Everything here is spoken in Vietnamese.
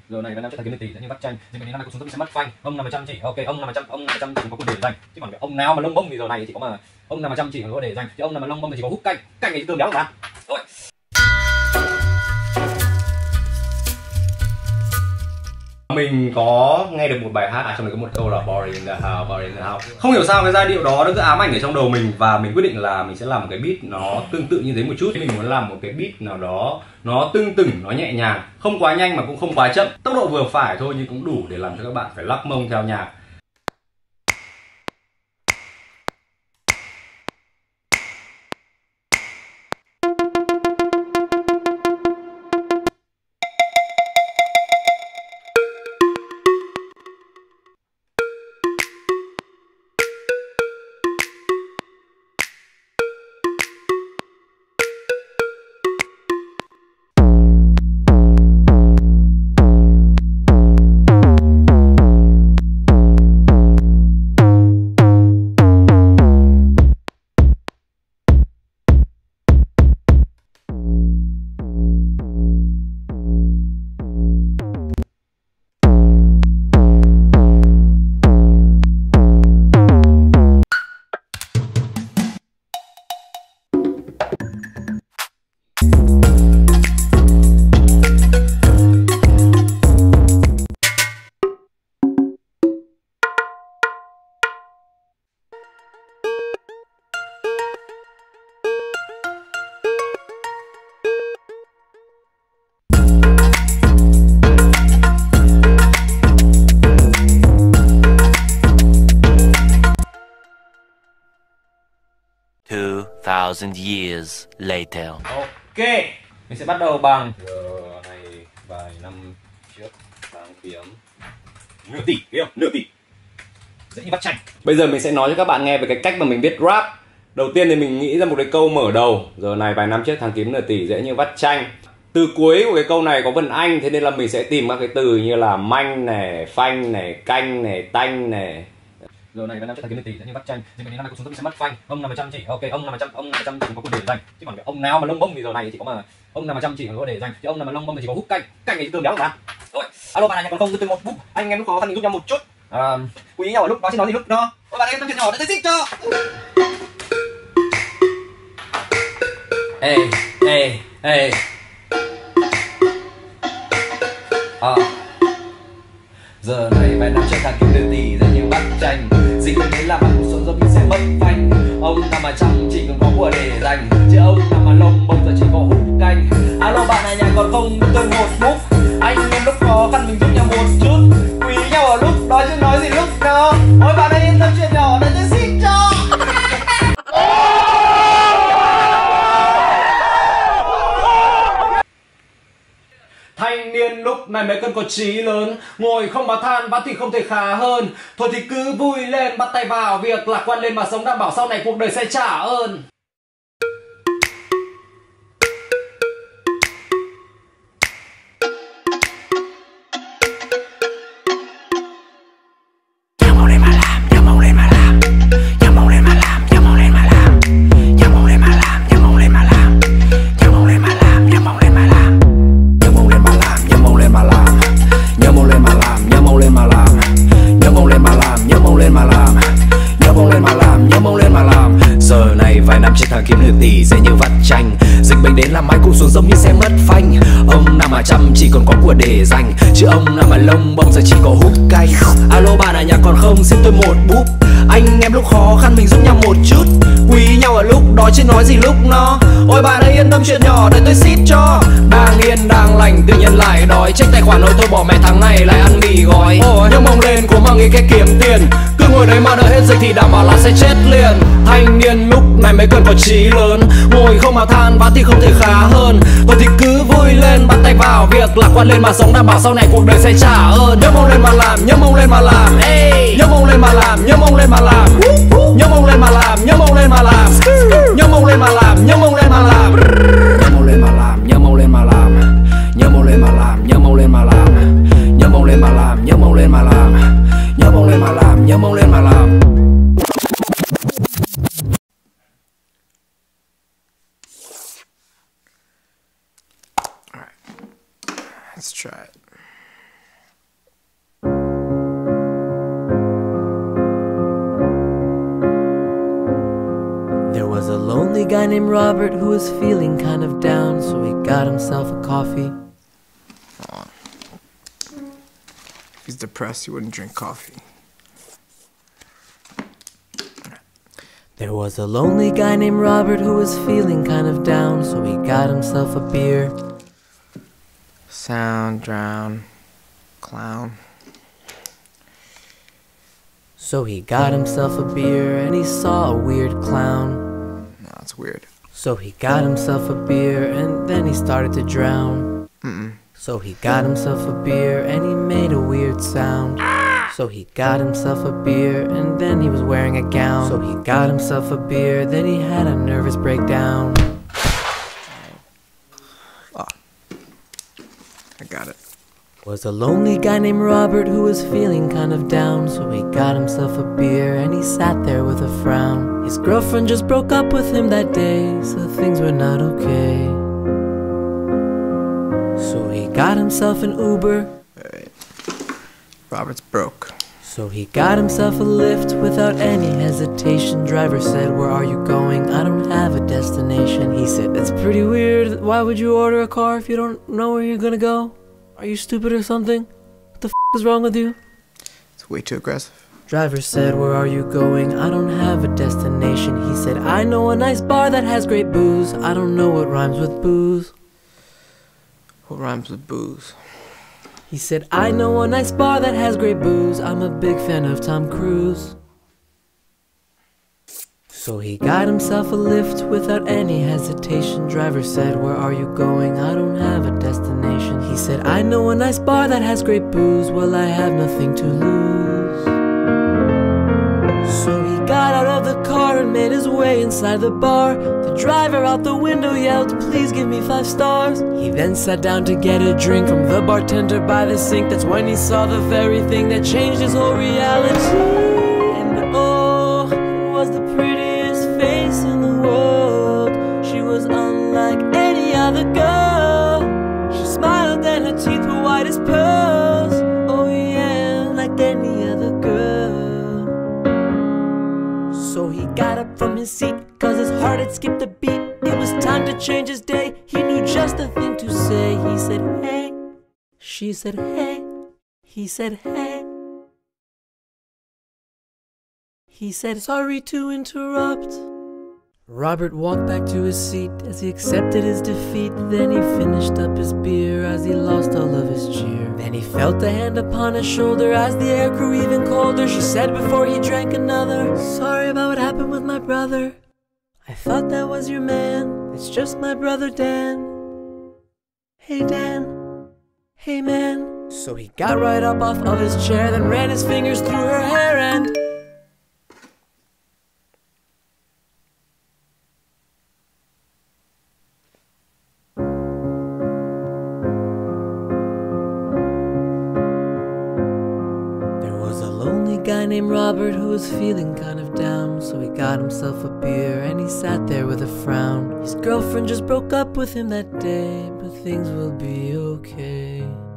Giờ này Việt Nam sẽ thành kiếm tỷ sẽ như bắt tranh, nhưng mà đến năm nay cuộc sống tôi sẽ mất phanh. Ông nào mà chăm chỉ, ok, ông nào mà chăm chỉ có quyền để dành, chứ còn ông nào mà lông bông thì giờ này chỉ có mà ông nào mà chăm chỉ có để dành, chứ ông nào mà lông bông thì chỉ có hút canh này cơm béo mà. Thôi. Mình có nghe được một bài hát trong đấy có một câu là boring in the house, boring in the house. Không hiểu sao cái giai điệu đó nó cứ ám ảnh ở trong đầu mình, và mình quyết định là mình sẽ làm một cái beat nó tương tự như thế một chút. Mình muốn làm một cái beat nào đó nó tưng tửng, nó nhẹ nhàng, không quá nhanh mà cũng không quá chậm, tốc độ vừa phải thôi nhưng cũng đủ để làm cho các bạn phải lắc mông theo nhạc. Thousand years later. Ok, mình sẽ bắt đầu bằng giờ này vài năm trước đang kiếm nửa tỷ, hiểu không? Nửa tỷ. Dễ như bắt chanh. Bây giờ mình sẽ nói cho các bạn nghe về cái cách mà mình viết rap. Đầu tiên thì mình nghĩ ra một cái câu mở đầu. Giờ này vài năm trước thằng kiếm nửa tỷ dễ như bắt chanh. Từ cuối của cái câu này có vần anh, thế nên là mình sẽ tìm các cái từ như là manh này, phanh này, canh này, tanh này. Giờ này Việt Nam sẽ thành kiếm tỷ sẽ như bắt tranh, nhưng mà đến năm nay cuộc sống tôi sẽ mất phanh. Ông nào mà chăm chỉ, ok, ông nào mà chăm chỉ có quyền để dành, chứ còn ông nào mà lông bông thì giờ này chỉ có mà ông nào mà chăm chỉ có để dành, chứ ông nào mà lông bông thì chỉ có hút canh này cơm béo mà. Rồi, alo bạn này còn không, từ một bút anh em lúc khó khăn mình giúp nhau một chút. Quý nhau ở lúc đó chứ nói gì lúc đó. Ôi bạn em tâm chuyện nhỏ để tôi xích cho. Ê giờ này vài năm trước thằng kiếm tiền tỷ ra như bắt tranh, dịch đến làm ăn cuộc sống giống như sẽ mất phanh. Ông nào mà chăm chỉ còn có của để dành, chứ ông nào mà lông bông giờ chỉ có hút canh. Alo bạn này nhà còn không, tôi một bút anh em lúc khó khăn mình giúp nhau một chút, quý nhau ở lúc đó chứ nói gì lúc đó. Ôi bạn ơi yên tâm chuyện nhỏ này tôi xin cho. Thanh niên lúc này mới cần có chí lớn, ngồi không mà than vãn thì không thể khá hơn. Thôi thì cứ vui lên, bắt tay vào việc, lạc quan lên mà sống, đảm bảo sau này cuộc đời sẽ trả ơn. Vài năm trên thằng kiếm nửa tỷ dễ như vắt chanh, dịch bệnh đến làm ai cũng xuống giống như xe mất phanh. Ông nào mà chăm chỉ còn có của để dành, chứ ông nào mà lông bông giờ chỉ có hút canh. Alo bạn ở nhà còn không, xin tôi một bút anh em lúc khó khăn mình giúp nhau một chút, quý nhau ở lúc đó chứ nói gì lúc nó. Ôi bạn ơi yên tâm chuyện nhỏ để tôi xít cho. Đang yên đang lành tự nhiên lại đòi, check tài khoản ôi tôi bỏ mẹ tháng này lại ăn mì gói. Nhưng mong lên cố mà nghĩ cái kiếm tiền, cứ ngồi đấy mà đợi hết dịch thì đảm bảo là sẽ chết liền. Thanh niên lúc này mới cần có chí lớn, ngồi không mà than vãn thì không thể khá hơn. Thôi thì cứ vui lên, bắt tay vào việc, lạc quan lên mà sống, đảm bảo sau này cuộc đời sẽ trả ơn. Nhớ mong lên mà làm, nhớ mong lên mà làm, nhớ mong lên mà làm, nhớ mong lên mà làm, nhớ mong lên mà làm, nhớ mong lên mà làm, nhớ mong lên mà làm, nhớ mong lên mà làm, nhớ mong lên mà làm, nhớ mong lên mà làm, nhớ mong lên mà làm, nhớ mong lên mà làm, nhớ mong lên mà làm, nhớ mong lên mà làm, nhớ mong lên mà làm, nhớ mong lên mà làm. Let's try it. was a lonely guy named Robert who was feeling kind of down, so he got himself a coffee. If he's depressed, he wouldn't drink coffee. There was a lonely guy named Robert who was feeling kind of down, so he got himself a beer. Sound, drown, clown. So he got himself a beer and he saw a weird clown. No, it's weird. So he got himself a beer and then he started to drown. So he got himself a beer and he made a weird sound. So he got himself a beer and then he was wearing a gown. So he got himself a beer, then he had a nervous breakdown. Oh, I got it. Was a lonely guy named Robert who was feeling kind of down, so he got himself a beer and he sat there with a frown. His girlfriend just broke up with him that day, so things were not okay. So he got himself an Uber. Alright. Robert's broke. So he got himself a lift without any hesitation. Driver said, "Where are you going?" "I don't have a destination." He said, "That's pretty weird. Why would you order a car if you don't know where you're gonna go? Are you stupid or something? What the f is wrong with you?" It's way too aggressive. Driver said, "Where are you going?" "I don't have a destination." He said, "I know a nice bar that has great booze." "I don't know what rhymes with booze." What rhymes with booze? He said, "I know a nice bar that has great booze. I'm a big fan of Tom Cruise." So he got himself a lift without any hesitation. Driver said, "Where are you going?" "I don't have a destination." He said, "I know a nice bar that has great booze. Well, I have nothing to lose." So he got out of the car and made his way inside the bar. The driver out the window yelled, "Please give me 5 stars." He then sat down to get a drink from the bartender by the sink. That's when he saw the very thing that changed his whole reality. And oh, it was the prettiest face in the world. She was unlike any other girl. She smiled and her teeth were white as pearls. Oh yeah, like any other girl. So he got up from his seat, cause his heart had skipped a beat. It was time to change his day. He knew just the thing to say. He said, "Hey." She said, "Hey." He said, "Hey." He said, "Sorry to interrupt." Robert walked back to his seat as he accepted his defeat. Then he finished up his beer as he lost all of his cheer. Then he felt a hand upon his shoulder as the air grew even colder. She said before he drank another, "Sorry about what happened with my brother. I thought that was your man. It's just my brother Dan." "Hey Dan, hey man." So he got right up off of his chair, then ran his fingers through her hair and guy named Robert who was feeling kind of down, so he got himself a beer and he sat there with a frown. His girlfriend just broke up with him that day, but things will be okay.